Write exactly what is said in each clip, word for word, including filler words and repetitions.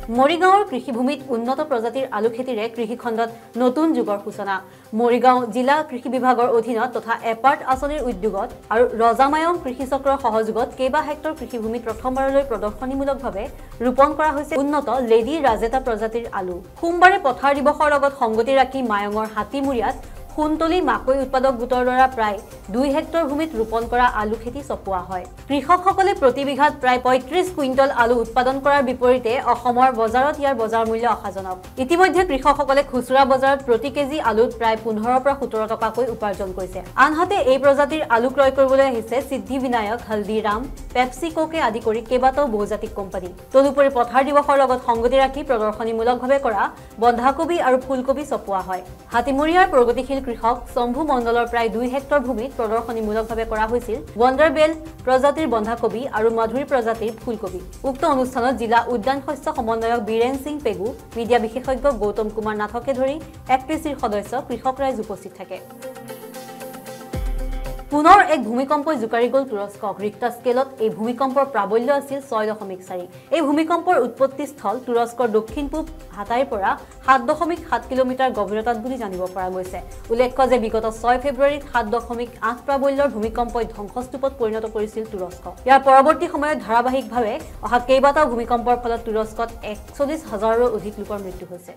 মৰিগাঁৱৰ কৃষিভূমিত উন্নত প্ৰজাতিৰ আলু খেতিৰে কৃষিখণ্ডত নতুন যুগৰ সূচনা। মৰিগাঁও জিলা কৃষি বিভাগৰ অধীনত তথা এপাৰ্ট আঁচনিৰ উদ্যোগত আৰু ৰজামায়ং কৃষি চক্ৰৰ সহযোগত কেইবা হেক্টৰ কৃষিভূমিত প্ৰথমবাৰলৈ প্ৰদৰ্শনীমূলকভাৱে ৰোপণ কৰা হৈছে উন্নত লেডি ৰাজেতা প্ৰজাতিৰ আলু। সোমবাৰে পথাৰ দিৱসৰ লগত সংগতি ৰাখি মায়ঙৰ হাতীমুৰিয়াত খুনতলি মাকৈ উৎপাদক গোটৰ দ্বাৰা প্ৰায় দুই হেক্টৰ ভূমিত ৰোপণ কৰা আলু খেতি চপোৱা হয়। কৃষকসকলে প্ৰতি বিঘাত প্ৰায় পঁয়ত্ৰিশ কুইণ্টল আলু উৎপাদন কৰাৰ বিপৰীতে অসমৰ বজাৰত ইয়াৰ বজাৰ মূল্য আশাজনক। ইতিমধ্যে কৃষকসকলে খুচুৰা বজাৰত প্ৰতি কেজি আলুত প্ৰায় পোন্ধৰৰ পৰা সোতৰ টকাকৈ উপাৰ্জন কৰিছে। আনহাতে এই প্ৰজাতিৰ আলু ক্ৰয় কৰিবলৈ আহিছে সিদ্ধি বিনায়ক, হলদিৰাম, পেপচিকোকে আদি কৰি কেইবাটাও বহুজাতিক কোম্পানী। তদুপৰি পথাৰ দিৱসৰ লগত সংগতি ৰাখি প্ৰদৰ্শনীমূলকভাৱে কৰা বন্ধাকবি আৰু ফুলকবি চপোৱা হয়। হাতীমুৰিয়াৰ প্ৰগতিশীল কৃষক শম্ভু মণ্ডলৰ প্ৰায় দুই হেক্টৰ ভূমিত প্ৰদৰ্শনীমূলকভাৱে কৰা হৈছিল ৱণ্ডাৰবেল প্ৰজাতিৰ বন্ধাকবি আৰু মধুৰী প্ৰজাতিৰ ফুলকবি। উক্ত অনুষ্ঠানত জিলা উদ্যান শস্য সমন্বয়ক বীৰেন সিং পেগু, মিডিয়া বিশেষজ্ঞ গৌতম কুমাৰ নাথকে ধৰি এক পি চিৰ সদস্য কৃষক ৰাইজ উপস্থিত থাকে। পুনৰ এক ভূমিকম্পই জোকাৰি গ'ল তুৰস্কক। ৰিক্টাৰ স্কেলত এই ভূমিকম্পৰ প্ৰাবল্য আছিল ছয় দশমিক চাৰি। এই ভূমিকম্পৰ উৎপত্তিস্থল তুৰস্কৰ দক্ষিণ পূব হাতাইৰ পৰা সাত দশমিক সাত কিলোমিটাৰ গভীৰতাত বুলি জানিব পৰা গৈছে। উল্লেখ্য যে বিগত ছয় ফেব্ৰুৱাৰীত সাত দশমিক আঠ প্ৰাবল্যৰ ভূমিকম্পই ধ্বংসস্তূপত পৰিণত কৰিছিল তুৰস্ক। ইয়াৰ পৰৱৰ্তী সময়ত ধাৰাবাহিকভাৱে অহা কেইবাটাও ভূমিকম্পৰ ফলত তুৰস্কত একচল্লিছ হাজাৰৰো অধিক লোকৰ মৃত্যু হৈছে।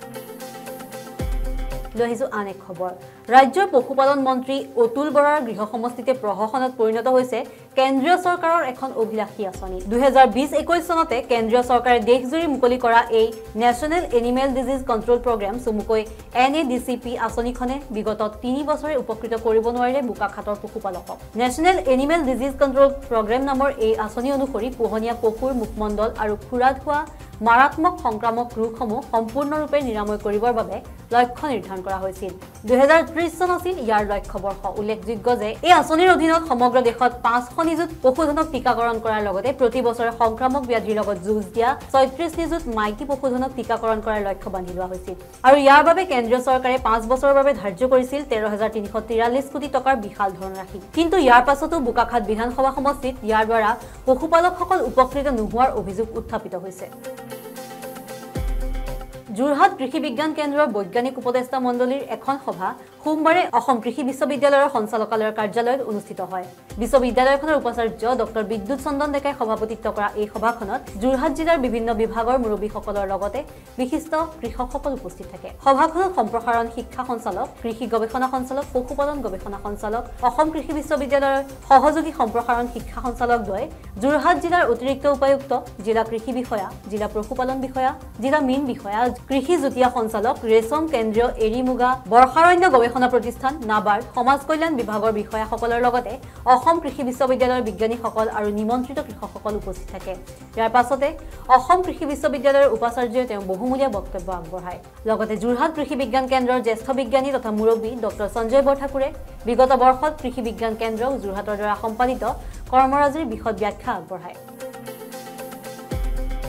লৈ আহিছো আন এক খবৰ। ৰাজ্যৰ পশুপালন মন্ত্ৰী অতুল বৰাৰ গৃহ সমষ্টিতে প্ৰশাসনত পৰিণত হৈছে কেন্দ্ৰীয় চৰকাৰৰ এখন অভিলাষী আঁচনি। দুহেজাৰ বিশ একৈশ চনতে কেন্দ্ৰীয় চৰকাৰে দেশজুৰি মুকলি কৰা এই national animal disease control programme চমুকৈ N A D C P আঁচনিখনে বিগত তিনি বছৰে উপকৃত কৰিব নোৱাৰিলে বোকাখাতৰ পশুপালকক। National animal disease control programme নামৰ এই আঁচনি অনুসৰি পোহনীয়া পশুৰ মুখমণ্ডল আৰু খুৰাত হোৱা মাৰাত্মক সংক্ৰামক ৰোগসমূহ সম্পূৰ্ণৰূপে নিৰাময় কৰিবৰ বাবে লক্ষ্য নিৰ্ধাৰণ কৰা হৈছিল। দুহেজাৰ ত্ৰিশ চন আছিল ইয়াৰ লক্ষ্য বৰ্ষ। উল্লেখযোগ্য যে এই আঁচনিৰ অধীনত সমগ্ৰ দেশত পাঁচশ নিযুত পশুধনক টীকাকৰণ কৰাৰ লগতে প্ৰতি বছৰে সংক্ৰামক ব্যাধিৰ লগত যুঁজ দিয়া ছয়ত্ৰিশ নিযুত মাইকী পশুধনক টীকাকৰণ কৰাৰ লক্ষ্য বান্ধি লোৱা হৈছিল। আৰু ইয়াৰ বাবে কেন্দ্ৰীয় চৰকাৰে পাঁচ বছৰৰ বাবে ধাৰ্য কৰিছিল তেৰ হাজাৰ তিনিশ তিৰাল্লিছ কোটি টকাৰ বিশাল ধনৰাশি। কিন্তু ইয়াৰ পাছতো বোকাখাত বিধানসভা সমষ্টিত ইয়াৰ দ্বাৰা পশুপালকসকল উপকৃত নোহোৱাৰ অভিযোগ উত্থাপিত হৈছে। যোৰহাট কৃষি বিজ্ঞান কেন্দ্ৰৰ বৈজ্ঞানিক উপদেষ্টা মণ্ডলীৰ এখন সভা সোমবাৰে অসম কৃষি বিশ্ববিদ্যালয়ৰ সঞ্চালকালয়ৰ কাৰ্যালয়ত অনুষ্ঠিত হয়। বিশ্ববিদ্যালয়খনৰ উপাচাৰ্য ডক্টৰ বিদ্যুৎ চন্দন ডেকাই সভাপতিত্ব কৰা এই সভাখনত যোৰহাট জিলাৰ বিভিন্ন বিভাগৰ মুৰব্বীসকলৰ লগতে বিশিষ্ট কৃষকসকল উপস্থিত থাকে। সভাখনত সম্প্ৰসাৰণ শিক্ষা সঞ্চালক, কৃষি গৱেষণা সঞ্চালক, পশুপালন গৱেষণা সঞ্চালক, অসম কৃষি বিশ্ববিদ্যালয়ৰ সহযোগী সম্প্ৰসাৰণ শিক্ষা সঞ্চালকদ্বয়, যোৰহাট জিলাৰ অতিৰিক্ত উপায়ুক্ত, জিলা কৃষি বিষয়া, জিলা পশুপালন বিষয়া, জিলা মীন বিষয়া, কৃষি যুটীয়া সঞ্চালক, ৰেচম কেন্দ্ৰীয় এৰী মুগা বৰ্ষাৰণ্য গৱেষণা প্ৰতিষ্ঠান, নাবাৰ্ড, সমাজ কল্যাণ বিভাগৰ বিষয়াসকলৰ লগতে অসম কৃষি বিশ্ববিদ্যালয়ৰ বিজ্ঞানীসকল আৰু নিমন্ত্ৰিত কৃষকসকল উপস্থিত থাকে। ইয়াৰ পাছতে অসম কৃষি বিশ্ববিদ্যালয়ৰ উপাচাৰ্যই তেওঁ বহুমূলীয়া বক্তব্য আগবঢ়ায়। লগতে যোৰহাট কৃষি বিজ্ঞান কেন্দ্ৰৰ জ্যেষ্ঠ বিজ্ঞানী তথা মুৰব্বী ডক্টৰ সঞ্জয় বৰঠাকুৰে বিগত বৰ্ষত কৃষি বিজ্ঞান কেন্দ্ৰ যোৰহাটৰ দ্বাৰা সম্পাদিত কৰ্মৰাজিৰ বিশদ ব্যাখ্যা আগবঢ়ায়।